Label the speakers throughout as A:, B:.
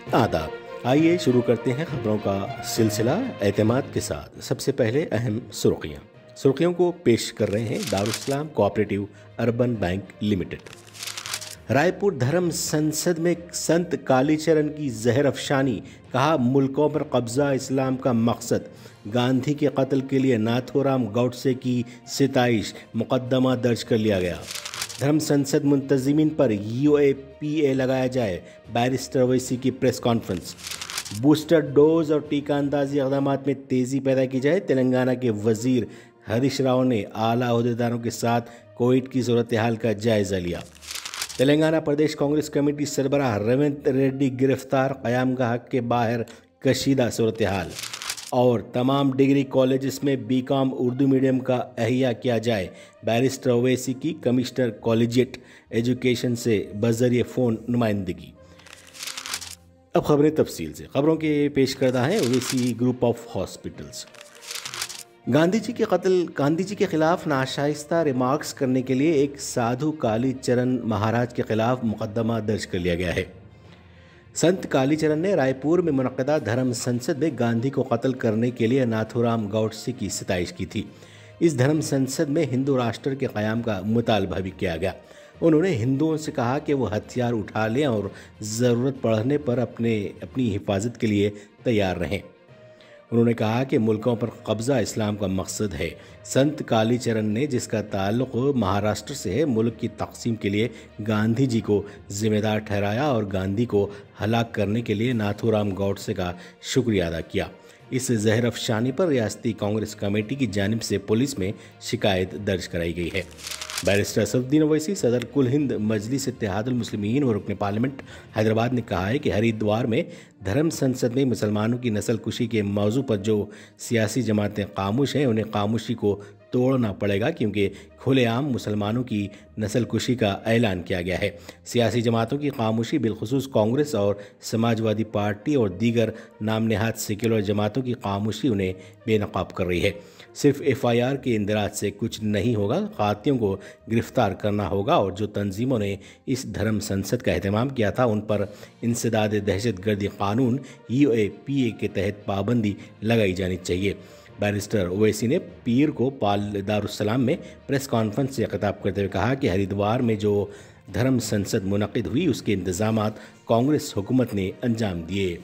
A: आदाब। आइए शुरू करते हैं खबरों का सिलसिला एतमाद के साथ। सबसे पहले अहम सुर्खियों को पेश कर रहे हैं Darussalam cooperative urban bank limited. Raipur धर्म संसद में संत कालीचरण की जहर अफशानी, कहा मुल्कों पर कब्जा इस्लाम का मकसद। गांधी के कत्ल के लिए नाथूराम गौडसे की सिताइश, मुकदमा दर्ज कर लिया गया। धर्म संसद मुंतजिमिन पर UAPA लगाया जाए, बैरिस्टर ओवैसी की प्रेस कॉन्फ्रेंस। बूस्टर डोज और टीका अंदाजी इक़दाम में तेज़ी पैदा की जाए, तेलंगाना के वजीर हरीश राव ने आला ओहदेदारों के साथ कोविड की सूरत हाल का जायज़ा लिया। तेलंगाना प्रदेश कांग्रेस कमेटी सरबराह रेवंत रेड्डी गिरफ्तार, क़यामगाह के बाहर कशीदा सूरत हाल। और तमाम डिग्री कॉलेजेस में BCom उर्दू मीडियम का अहिया किया जाए, बैरिस्टर ओवैसी की कमिश्नर कॉलेजिएट एजुकेशन से बज़रिए फ़ोन नुमाइंदगी। अब खबरें तफसील से। खबरों के पेश करता है Owaisi group of hospitals. Gandhi ji के खिलाफ नाशाइस्ता रिमार्क्स करने के लिए एक साधु कालीचरण महाराज के खिलाफ मुकदमा दर्ज कर लिया गया है। संत कालीचरण ने रायपुर में मुनक़दा धर्म संसद में गांधी को कत्ल करने के लिए नाथूराम गौडसे की सिताइश की थी। इस धर्म संसद में हिंदू राष्ट्र के क़याम का मुतालबा भी किया गया। उन्होंने हिंदुओं से कहा कि वो हथियार उठा लें और ज़रूरत पड़ने पर अपनी हिफाजत के लिए तैयार रहें। उन्होंने कहा कि मुल्कों पर कब्ज़ा इस्लाम का मकसद है। संत कालीचरण ने, जिसका ताल्लुक़ महाराष्ट्र से है, मुल्क की तक़सीम के लिए गांधी जी को ज़िम्मेदार ठहराया और गांधी को हलाक करने के लिए नाथूराम गौडसे का शुक्रिया अदा किया। इस जहर अफशानी पर रियासती कांग्रेस कमेटी की जानिब से पुलिस में शिकायत दर्ज कराई गई है। बैरिस्टर असदुद्दीन ओवैसी सदर कुल हिंद मजलिस इत्तेहादुल मुस्लिमीन और रुकन पार्लियामेंट हैदराबाद ने कहा है कि हरिद्वार में धर्म संसद में मुसलमानों की नस्ल कुशी के मौजू पर जो सियासी जमातें खामोश हैं, उन्हें खामोशी को तोड़ना पड़ेगा, क्योंकि खुलेआम मुसलमानों की नस्ल कुशी का ऐलान किया गया है। सियासी जमातों की खामोशी, बिलखुसूस कांग्रेस और समाजवादी पार्टी और दीगर नाम नहाद सेक्युलर जमातों की खामोशी उन्हें बेनकाब कर रही है। सिर्फ FIR के इंदराज से कुछ नहीं होगा, कातियों को गिरफ्तार करना होगा और जो तंजीमों ने इस धर्म संसद का एहतमाम किया था उन पर इंसदाद दहशत गर्दी कानून UAPA के तहत पाबंदी लगाई जानी चाहिए। बैरिस्टर ओवैसी ने पीर को दारुस्सलाम में प्रेस कॉन्फ्रेंस से खिताब करते हुए कहा कि हरिद्वार में जो धर्म संसद मुनक़िद हुई उसके इंतजामात कांग्रेस हुकूमत ने अंजाम दिए।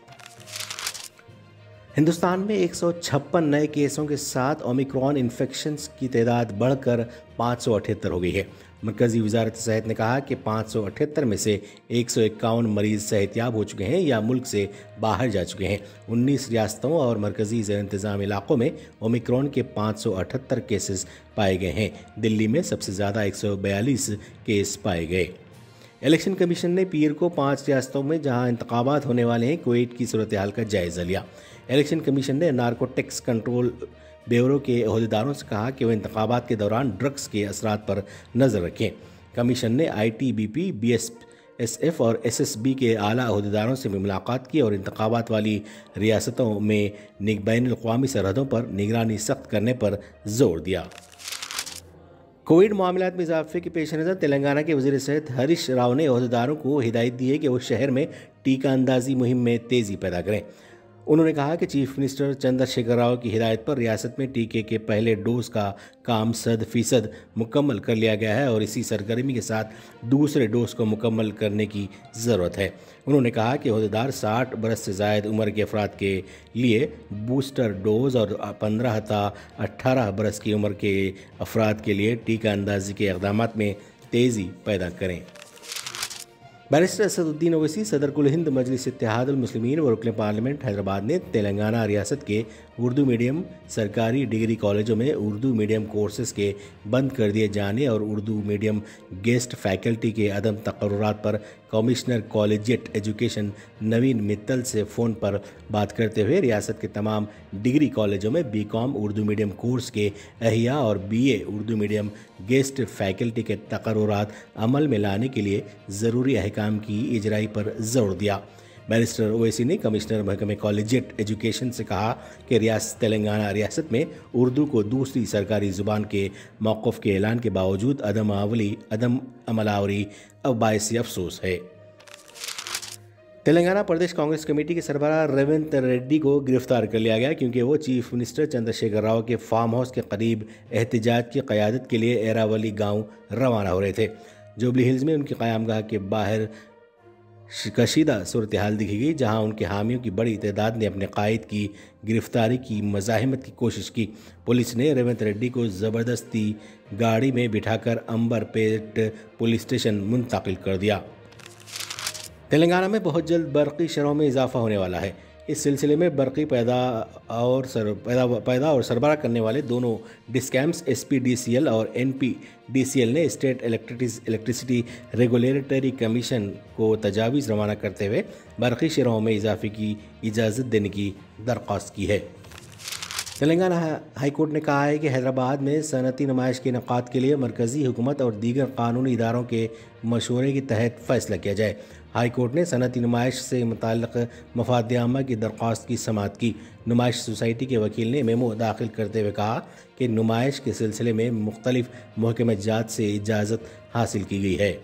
A: हिंदुस्तान में 156 नए केसों के साथ ओमिक्रॉन इन्फेक्शंस की तादाद बढ़कर 578 हो गई है। मरकज़ी वजारत सेहत ने कहा कि 578 में से 151 मरीज़ सेहतयाब हो चुके हैं या मुल्क से बाहर जा चुके हैं। 19 रियासतों और मरकज़ी ज़ेर इंतज़ाम इलाक़ों में ओमिक्रॉन के 578 केसेस पाए गए हैं। दिल्ली में सबसे ज़्यादा 142 केस पाए गए। इलेक्शन कमीशन ने पीर को 5 रियासतों में जहां इंतखाबात होने वाले हैं, कुवैत की सूरत हाल का जायज़ा लिया। इलेक्शन कमीशन ने नारकोटिक्स कंट्रोल ब्यूरो के अहदेदारों से कहा कि वह इंतखाबात के दौरान ड्रग्स के असरात पर नज़र रखें। कमीशन ने ITBP, BSF और SSB के आला अहदेदारों से भी मुलाकात की और इंतखाबात वाली रियासतों में बैनुल-अक़वामी सरहदों पर निगरानी सख्त करने पर जोर दिया। कोविड मामलात में इजाफे के पेश नज़र तेलंगाना के वज़ीर सेहत हरीश राव ने अहदेदारों को हिदायत दी है कि वो शहर में टीका अंदाजी मुहिम में तेज़ी पैदा करें। उन्होंने कहा कि चीफ मिनिस्टर चंद्रशेखर राव की हिदायत पर रियासत में टीके के पहले डोज का काम 100% मुकम्मल कर लिया गया है और इसी सरगर्मी के साथ दूसरे डोज को मुकम्मल करने की ज़रूरत है। उन्होंने कहा कि अहदेदार 60 बरस से ज़ायद उम्र के अफराद के लिए बूस्टर डोज और 15 था 18 बरस की उम्र के अफराद के लिए टीका अंदाजी के इक़दाम में तेज़ी पैदा करें। बैरिस्टर असदुद्दीन ओवैसी सदर कुल हिंद मजलिस इत्तेहादुल मुस्लिमीन व रुकन पार्लियामेंट हैदराबाद ने तेलंगाना रियासत के उर्दू मीडियम सरकारी डिग्री कॉलेजों में उर्दू मीडियम कोर्सेज के बंद कर दिए जाने और उर्दू मीडियम गेस्ट फैकल्टी के अदम तकर्रुरात पर commissioner collegiate education Naveen Mittal से फ़ोन पर बात करते हुए रियासत के तमाम डिग्री कॉलेजों में BCom उर्दू मीडियम कोर्स के अहिया और BA Urdu medium guest faculty के तकर्रुरात अमल में लाने के लिए ज़रूरी अहकाम की इजराई पर जोर दिया। बैरिस्टर ओवैसी ने कमिश्नर महकमे कॉलेजिएट एजुकेशन से कहा कि तेलंगाना रियासत में उर्दू को दूसरी सरकारी ज़ुबान के मौक़िफ़ के ऐलान के बावजूद अदम अमलावरी अब बाइस अफसोस है। तेलंगाना प्रदेश कांग्रेस कमेटी के सरबराह रेवंत रेड्डी को गिरफ्तार कर लिया गया क्योंकि वो चीफ मिनिस्टर चंद्रशेखर राव के फार्म हाउस के करीब एहतजाज की क़यादत के लिए एरावली गांव रवाना हो रहे थे। जुबली हिल्स में उनकी क़यामगाह के बाहर कशीदा सूरत हाल दिखी गई, जहां उनके हामियों की बड़ी तादाद ने अपने कायद की गिरफ्तारी की मज़ाहमत की कोशिश की। पुलिस ने रेवंत रेड्डी को ज़बरदस्ती गाड़ी में बिठाकर अंबरपेट पुलिस स्टेशन मुंतकिल कर दिया। तेलंगाना में बहुत जल्द बरक़ी शरहों में इजाफा होने वाला है। इस सिलसिले में बरक़ी पैदा और सरबराह करने वाले दोनों डिस्कैम्स SPDCL और NPDCL ने स्टेट इलेक्ट्रिसिटी रेगुलेटरी कमीशन को तजावीज़ रवाना करते हुए बरक़ी शरहों में इजाफे की इजाज़त देने की दरख्वास्त की है। तेलंगाना हाई कोर्ट ने कहा है कि हैदराबाद में सनती नुमाइश के इनेकाद के लिए मरकज़ी हुकूमत और दीगर कानूनी इदारों के मशवरे के तहत फ़ैसला किया जाए। हाई कोर्ट ने सनती नुमाइश से मुताल्लिक़ मफाद आमा की दरख्वास्त की समाअत की। नुमाइश सोसाइटी के वकील ने मेमो दाखिल करते हुए कहा कि नुमाइश के सिलसिले में मुख्तलिफ महकमा जात से इजाज़त हासिल की गई है।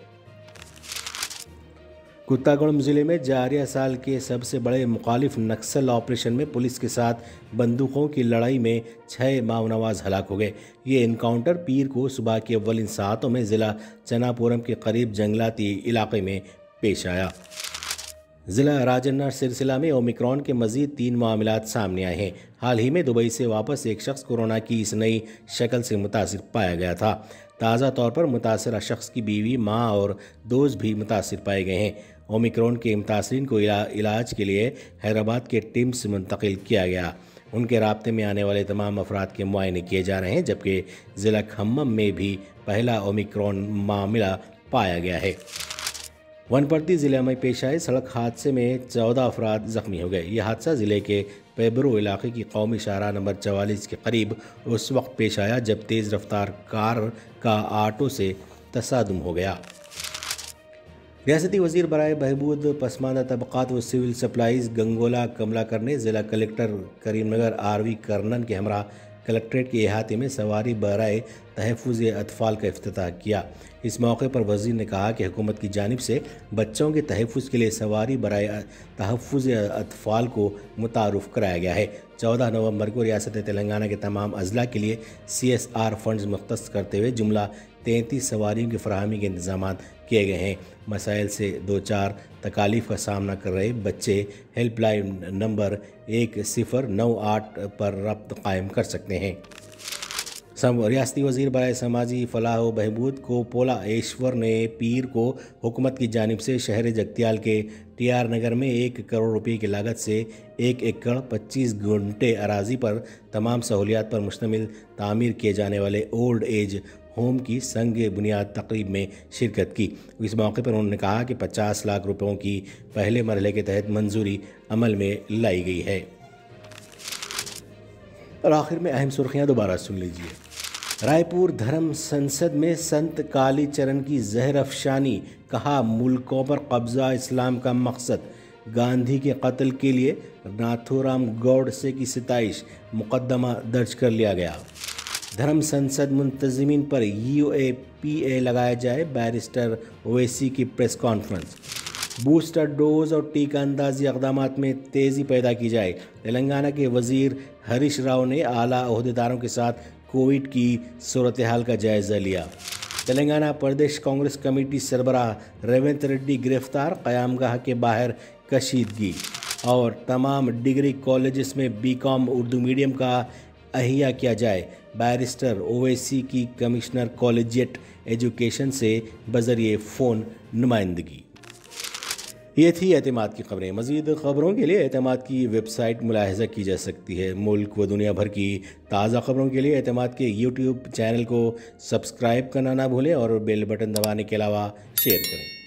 A: कुत्तागुड़म ज़िले में जारिया साल के सबसे बड़े मुखालिफ नक्सल ऑपरेशन में पुलिस के साथ बंदूकों की लड़ाई में 6 माओनवाज हलाक हो गए। ये इनकाउंटर पीर को सुबह के अव्वलिन सातों में ज़िला चनापुरम के करीब जंगलाती इलाके में पेश आया। ज़िला राजन्ना सिलसिला में ओमिक्रॉन के मज़ीद 3 मामलात सामने आए हैं। हाल ही में दुबई से वापस एक शख्स कोरोना की इस नई शक्ल से मुतासिर पाया गया था। ताज़ा तौर पर मुतासरा शख्स की बीवी, माँ और दोस्त भी मुतासिर पाए गए हैं। ओमिक्रॉन के मुतासरीन को इलाज के लिए हैदराबाद के टिम्स मुंतकिल किया गया। उनके राब्ते में आने वाले तमाम अफराद के मुआयने किए जा रहे हैं, जबकि ज़िला खम्मम में भी पहला ओमिक्रॉन मामला पाया गया है। वनपर्ती ज़िले में पेश आए सड़क हादसे में 14 अफराद ज़ख्मी हो गए। यह हादसा ज़िले के पेबरो इलाके की कौमी शाहराह नंबर 44 के करीब उस वक्त पेश आया जब तेज़ रफ्तार कार का ऑटो से तसादुम हो गया। रियासती वज़ीर बराए बहबूद पसमानदा तबक़ात व सिविल सप्लाईज़ गंगोला कमलाकर ने ज़िला कलेक्टर करीमनगर RV कर्नन के हमरा कलेक्ट्रेट के अहाते में सवारी बराए तहफ़्फ़ुज़ अतफ़ाल का इफ्तिताह किया। इस मौके पर वज़ीर ने कहा कि हुकूमत की जानिब से बच्चों के तहफ़्फ़ुज़ के लिए सवारी बराए तहफ़्फ़ुज़ अतफ़ाल को मुतारुफ़ कराया गया है। 14 नवंबर को रियासत तेलंगाना के तमाम अज़ला के लिए CSR फंड्स मुख्तस करते हुए जुमला 33 सवारियों की फराहमी के इंतज़ाम किए गए हैं। मसाइल से 2-4 तकालीफ का सामना कर रहे बच्चे हेल्पलाइन नंबर 1098 पर रब्त कायम कर सकते हैं। रियासती वज़ीर बराए समाजी फलाह व बहबूद को पोला ऐश्वर ने पीर को हुकूमत की जानिब से शहर जगतियाल के TR नगर में 1 करोड़ रुपये की लागत से 1 एकड़ 25 गुंटे अराजी पर तमाम सहूलियात पर मुश्तमिल तामीर किए जाने वाले ओल्ड एज होम की संग बुनियाद तकरीब में शिरकत की। इस मौके पर उन्होंने कहा कि 50 लाख रुपयों की पहले मरहले के तहत मंजूरी अमल में लाई गई है। और आखिर में अहम सुर्खियां दोबारा सुन लीजिए। रायपुर धर्म संसद में संत काली चरण की जहर अफशानी, कहा मुल्कों पर कब्जा इस्लाम का मकसद। गांधी के कत्ल के लिए नाथूराम गौडसे की सिताइश, मुकदमा दर्ज कर लिया गया। धर्म संसद मुंतज़मीन पर UAPA लगाया जाए, बैरिस्टर ओवैसी की प्रेस कॉन्फ्रेंस। बूस्टर डोज और टीका अंदाजी इक़दामात में तेज़ी पैदा की जाए। तेलंगाना के वज़ीर हरीश राव ने आला ओहदेदारों के साथ कोविड की सूरत हाल का जायज़ा लिया। तेलंगाना प्रदेश कांग्रेस कमेटी सरबराह रेवंत रेड्डी गिरफ्तार, क़यामगाह के बाहर कशीदगी। और तमाम डिग्री कॉलेजेस में BCom उर्दू मीडियम का अहिया किया जाए, बैरिस्टर ओवैसी की कमिश्नर कॉलेजिएट एजुकेशन से बज़रिए फ़ोन नुमाइंदगी। ये थी एतमाद की खबरें। मज़ीद खबरों के लिए एतमाद की वेबसाइट मुलाहिज़ा की जा सकती है। मुल्क व दुनिया भर की ताज़ा खबरों के लिए एतमाद के YouTube चैनल को सब्सक्राइब करना ना भूलें और बेल बटन दबाने के अलावा शेयर करें।